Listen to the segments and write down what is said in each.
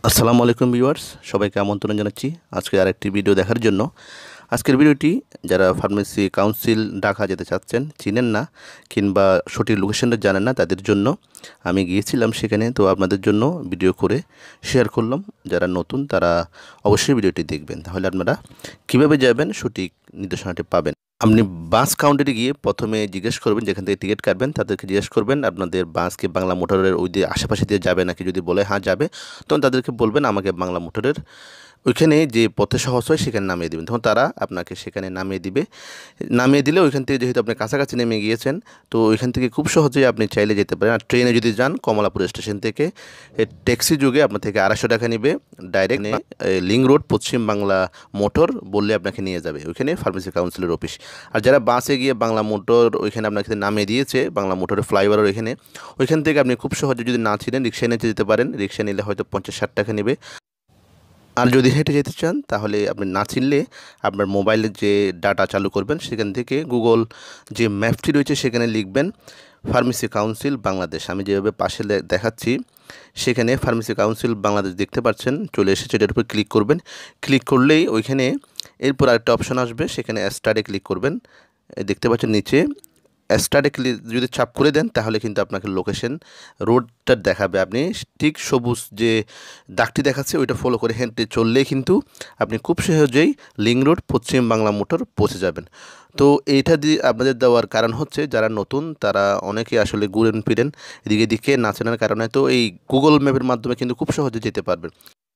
আসসালামু আলাইকুম ভিউয়ার্স, সবাইকে আমন্ত্রণ জানাচ্ছি আজকে আরেকটি ভিডিও দেখার জন্য। আজকের ভিডিওটি যারা ফার্মেসি কাউন্সিল ঢাকা যেতে চাচ্ছেন, চিনেন না কিংবা সঠিক লোকেশনটা জানেন না, তাদের জন্য আমি গিয়েছিলাম সেখানে। তো আপনাদের জন্য ভিডিও করে শেয়ার করলাম। যারা নতুন তারা অবশ্যই ভিডিওটি দেখবেন, তাহলে আপনারা কীভাবে যাবেন সঠিক নির্দেশনাটি পাবেন। আপনি বাস কাউন্টারে গিয়ে প্রথমে জিজ্ঞেস করবেন, যেখান থেকে টিকিট কাটবেন তাদেরকে জিজ্ঞেস করবেন আপনাদের বাস কি বাংলা মোটরের ওই দিয়ে আশেপাশে দিয়ে যাবে নাকি। যদি বলে হ্যাঁ যাবে, তখন তাদেরকে বলবেন আমাকে বাংলা মোটরের ওইখানে যে পথে সহজ হয় সেখানে নামিয়ে দেবেন। তখন তারা আপনাকে সেখানে নামিয়ে দিবে। নামিয়ে দিলে ওইখান থেকে যেহেতু আপনি কাছাকাছি নেমে গিয়েছেন, তো ওইখান থেকে খুব সহজেই আপনি চাইলে যেতে পারেন। আর ট্রেনে যদি যান কমলাপুর স্টেশন থেকে ট্যাক্সি যুগে আপনার থেকে 250 টাকা নেবে। ডাইরেক্ট লিঙ্ক রোড পশ্চিম বাংলা মোটর বললে আপনাকে নিয়ে যাবে ওইখানে ফার্মেসি কাউন্সিলের অফিস। আর যারা বাসে গিয়ে বাংলা মোটর ওইখানে আপনাকে নামিয়ে দিয়েছে, বাংলা মোটরের ফ্লাইওভারের ওইখান থেকে আপনি খুব সহজে যদি না ছিলেন রিক্সায় নিতে যেতে পারেন। রিক্সা নিলে হয়তো 50-60 টাকা নেবে। আর যদি হেঁটে যেতে চান তাহলে আপনি না চিনলে আপনার মোবাইলের যে ডাটা চালু করবেন সেখান থেকে গুগল যে ম্যাপটি রয়েছে সেখানে লিখবেন ফার্মেসি কাউন্সিল বাংলাদেশ। আমি যেভাবে পাশে দেখাচ্ছি সেখানে ফার্মেসি কাউন্সিল বাংলাদেশ দেখতে পাচ্ছেন, চলে এসেছে। এটার উপর ক্লিক করবেন। ক্লিক করলেই ওইখানে এরপর আরেকটা অপশন আসবে, সেখানে স্টার্টে ক্লিক করবেন। দেখতে পাচ্ছেন নিচে স্টার্টে যদি চাপ করে দেন তাহলে কিন্তু আপনাকে লোকেশন রোডটা দেখাবে। আপনি ঠিক সবুজ যে দাগটি দেখাচ্ছে ওইটা ফলো করে হেঁটে চললেই কিন্তু আপনি খুব সহজেই লিঙ্ক রোড পশ্চিম বাংলা মোটর পৌঁছে যাবেন। তো এইটা দিয়ে আপনাদের দেওয়ার কারণ হচ্ছে যারা নতুন তারা অনেকে আসলে ঘুরেন ফিরেন এদিকে দিকে না চেনার কারণে, তো এই গুগল ম্যাপের মাধ্যমে কিন্তু খুব সহজে যেতে পারবেন।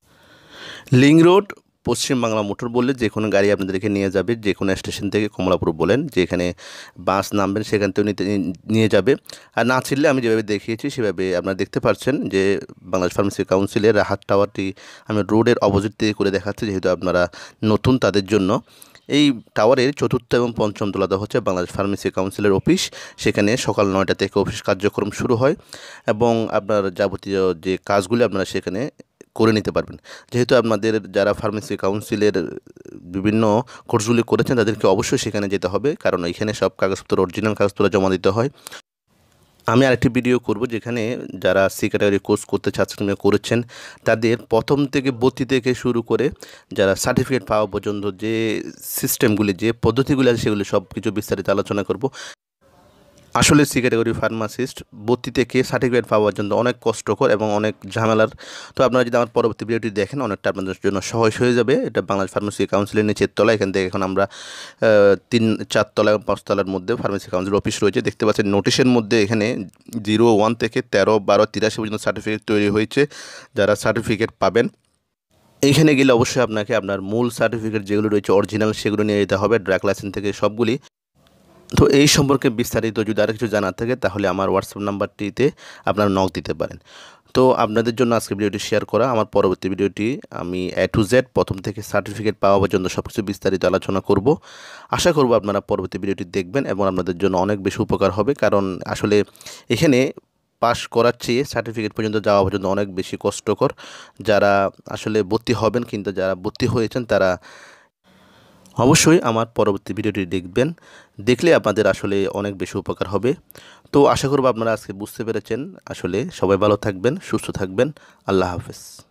লিঙ্ক রোড পশ্চিম বাংলা মোটর বললে যে কোনো গাড়ি আপনাদেরকে নিয়ে যাবে, যে কোনো স্টেশন থেকে কমলাপুর বলেন যেখানে বাস নামবেন সেখান থেকে নিয়ে যাবে। আর না ছিললে আমি যেভাবে দেখিয়েছি সেভাবে আপনারা দেখতে পাচ্ছেন যে বাংলাদেশ ফার্মেসি কাউন্সিলের রাহাত টাওয়ারটি আমি রোডের অপোজিট থেকে করে দেখাচ্ছি, যেহেতু আপনারা নতুন তাদের জন্য। এই টাওয়ারের 4র্থ এবং 5ম তলাতে হচ্ছে বাংলাদেশ ফার্মেসি কাউন্সিলের অফিস। সেখানে সকাল 9টা থেকে অফিস কার্যক্রম শুরু হয় এবং আপনার যাবতীয় যে কাজগুলি আপনারা সেখানে করে নিতে পারবেন। যেহেতু আপনাদের যারা ফার্মেসি কাউন্সিলের বিভিন্ন কোর্সগুলি করেছেন তাদেরকে অবশ্যই সেখানে যেতে হবে, কারণ এখানে সব কাগজপত্র অরিজিনাল কাগজপত্র জমা দিতে হয়। আমি আরেকটি ভিডিও করব যেখানে যারা সি ক্যাটাগরি কোর্স করতে চাচ্ছেন কিংবা করেছেন তাদের প্রথম থেকে ভর্তি থেকে শুরু করে যারা সার্টিফিকেট পাওয়া পর্যন্ত যে সিস্টেমগুলি যে পদ্ধতিগুলি আছে সেগুলি সব কিছু বিস্তারিত আলোচনা করব। আসলে সি ক্যাটাগরি ফার্মাসিস্ট ভর্তি থেকে সার্টিফিকেট পাওয়ার জন্য অনেক কষ্টকর এবং অনেক ঝামেলার। তো আপনারা যদি আমার পরবর্তী ভিডিওটি দেখেন অনেকটা আপনাদের জন্য সহজ হয়ে যাবে। এটা বাংলাদেশ ফার্মেসি কাউন্সিলের নিচের তলা, এখান থেকে এখন আমরা 3-4 তলা এবং 5 তলার মধ্যে ফার্মেসি কাউন্সিল অফিস রয়েছে। দেখতে পাচ্ছেন নোটিশের মধ্যে এখানে 01 থেকে 13-12-83 পর্যন্ত সার্টিফিকেট তৈরি হয়েছে। যারা সার্টিফিকেট পাবেন এইখানে গেলে অবশ্যই আপনাকে আপনার মূল সার্টিফিকেট যেগুলো রয়েছে অরিজিনাল সেগুলো নিয়ে যেতে হবে, ড্রাগ লাইসেন্স থেকে সবগুলি। তো এই সম্পর্কে বিস্তারিত যদি আরও কিছু জানার থাকে তাহলে আমার হোয়াটসঅ্যাপ নাম্বারটিতে আপনারা নক দিতে পারেন। তো আপনাদের জন্য আজকে ভিডিওটি শেয়ার করা। আমার পরবর্তী ভিডিওটি আমি A to Z প্রথম থেকে সার্টিফিকেট পাওয়া পর্যন্ত সব কিছু বিস্তারিত আলোচনা করব। আশা করব আপনারা পরবর্তী ভিডিওটি দেখবেন এবং আপনাদের জন্য অনেক বেশি উপকার হবে, কারণ আসলে এখানে পাস করার চেয়ে সার্টিফিকেট পর্যন্ত যাওয়া পর্যন্ত অনেক বেশি কষ্টকর। যারা আসলে ভর্তি হবেন কিন্তু যারা ভর্তি হয়েছেন তারা অবশ্যই আমার পরবর্তী ভিডিওটি দেখবেন, দেখলে আপনাদের আসলে অনেক বেশি উপকার হবে। তো আশা করব আপনারা আজকে বুঝতে পেরেছেন। আসলে সবাই ভালো থাকবেন, সুস্থ থাকবেন। আল্লাহ হাফেজ।